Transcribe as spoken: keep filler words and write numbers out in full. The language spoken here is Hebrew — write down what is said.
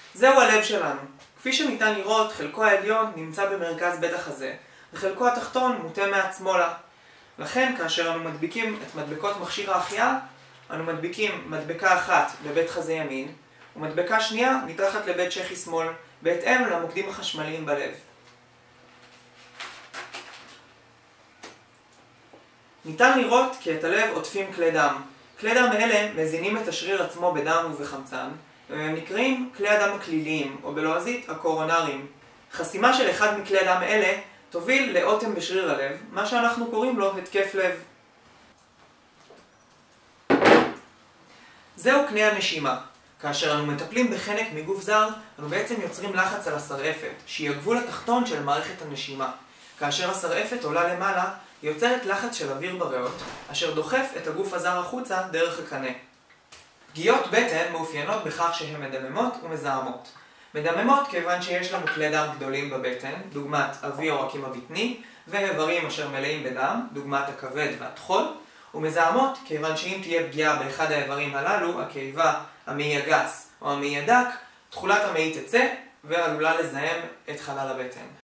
זהו הלב שלנו. כפי שניתן לראות, חלקו העליון נמצא במרכז בית החזה, וחלקו התחתון מוטה מעט שמאלה. לכן, כאשר אנו מדביקים את מדבקות מכשיר ההחייאה, אנו מדביקים מדבקה אחת בבית חזה ימין, ומדבקה שנייה מתחת לבית שחי שמאל, בהתאם למוקדים החשמליים בלב. ניתן לראות כי את הלב עוטפים כלי דם. כלי דם אלה מזינים את השריר עצמו בדם ובחמצן, והם נקראים כלי הדם הכליליים, או בלועזית הקורונריים. חסימה של אחד מכלי דם אלה תוביל לאוטם בשריר הלב, מה שאנחנו קוראים לו התקף לב. זהו קנה הנשימה. כאשר אנו מטפלים בחנק מגוף זר, אנו בעצם יוצרים לחץ על השרעפת, שהיא הגבול התחתון של מערכת הנשימה. כאשר השרעפת עולה למעלה, היא יוצרת לחץ של אוויר בריאות, אשר דוחף את הגוף הזר החוצה דרך הקנה. פגיעות בטן מאופיינות בכך שהן מדממות ומזהמות. מדממות כיוון שיש לנו כלי דם גדולים בבטן, דוגמת אבי עורקים הבטני, ואיברים אשר מלאים בדם, דוגמת הכבד והטחול, ומזהמות כיוון שאם תהיה פגיעה באחד האיברים הללו, הקיבה, המעי הגס או המעי הדק, תכולת המעי תצא ועלולה לזהם את חלל הבטן.